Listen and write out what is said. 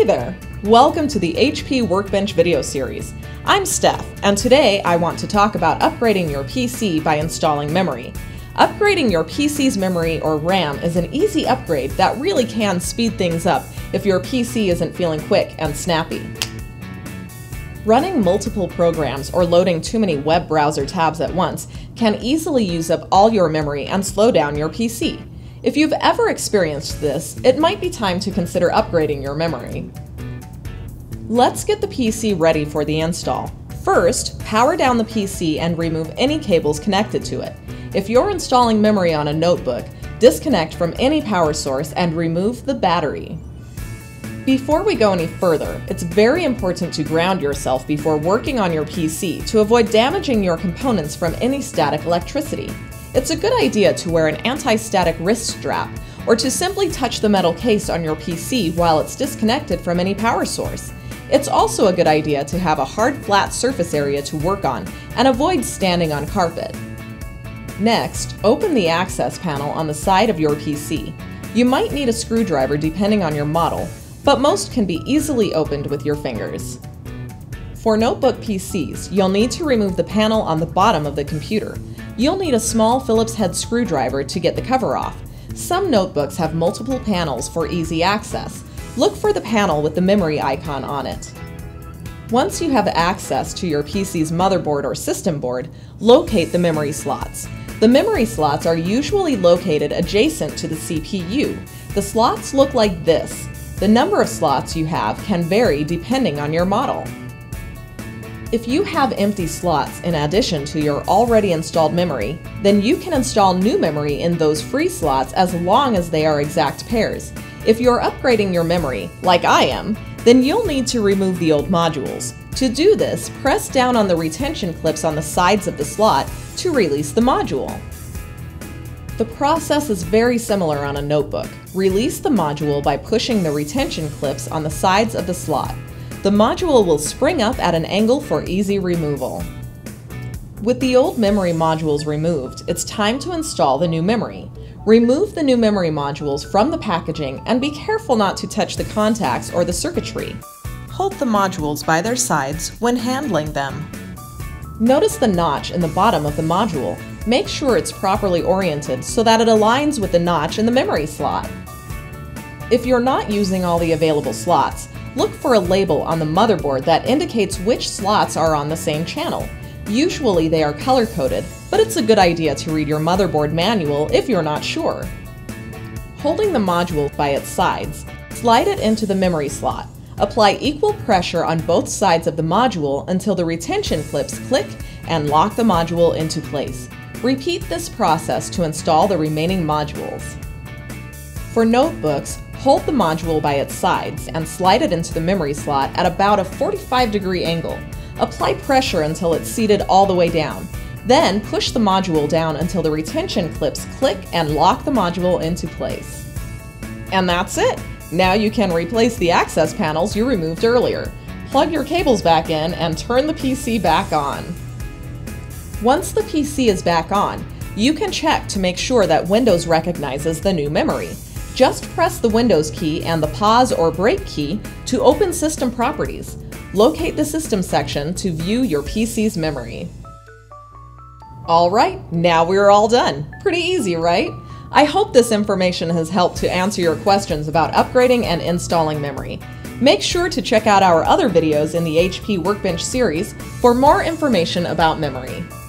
there! Welcome to the HP Workbench video series. I'm Steph, and today I want to talk about upgrading your PC by installing memory. Upgrading your PC's memory or RAM is an easy upgrade that really can speed things up if your PC isn't feeling quick and snappy. Running multiple programs or loading too many web browser tabs at once can easily use up all your memory and slow down your PC. If you've ever experienced this, it might be time to consider upgrading your memory. Let's get the PC ready for the install. First, power down the PC and remove any cables connected to it. If you're installing memory on a notebook, disconnect from any power source and remove the battery. Before we go any further, it's very important to ground yourself before working on your PC to avoid damaging your components from any static electricity. It's a good idea to wear an anti-static wrist strap or to simply touch the metal case on your PC while it's disconnected from any power source. It's also a good idea to have a hard, flat surface area to work on and avoid standing on carpet. Next, open the access panel on the side of your PC. You might need a screwdriver depending on your model, but most can be easily opened with your fingers. For notebook PCs, you'll need to remove the panel on the bottom of the computer. You'll need a small Phillips head screwdriver to get the cover off. Some notebooks have multiple panels for easy access. Look for the panel with the memory icon on it. Once you have access to your PC's motherboard or system board, locate the memory slots. The memory slots are usually located adjacent to the CPU. The slots look like this. The number of slots you have can vary depending on your model. If you have empty slots in addition to your already installed memory, then you can install new memory in those free slots as long as they are exact pairs. If you're upgrading your memory, like I am, then you'll need to remove the old modules. To do this, press down on the retention clips on the sides of the slot to release the module. The process is very similar on a notebook. Release the module by pushing the retention clips on the sides of the slot. The module will spring up at an angle for easy removal. With the old memory modules removed, it's time to install the new memory. Remove the new memory modules from the packaging and be careful not to touch the contacts or the circuitry. Hold the modules by their sides when handling them. Notice the notch in the bottom of the module. Make sure it's properly oriented so that it aligns with the notch in the memory slot. If you're not using all the available slots, look for a label on the motherboard that indicates which slots are on the same channel. Usually they are color-coded, but it's a good idea to read your motherboard manual if you're not sure. Holding the module by its sides, slide it into the memory slot. Apply equal pressure on both sides of the module until the retention clips click and lock the module into place. Repeat this process to install the remaining modules. For notebooks, hold the module by its sides and slide it into the memory slot at about a 45-degree angle. Apply pressure until it's seated all the way down. Then push the module down until the retention clips click and lock the module into place. And that's it! Now you can replace the access panels you removed earlier. Plug your cables back in and turn the PC back on. Once the PC is back on, you can check to make sure that Windows recognizes the new memory. Just press the Windows key and the pause or break key to open System Properties. Locate the System section to view your PC's memory. Alright, now we're all done. Pretty easy, right? I hope this information has helped to answer your questions about upgrading and installing memory. Make sure to check out our other videos in the HP Workbench series for more information about memory.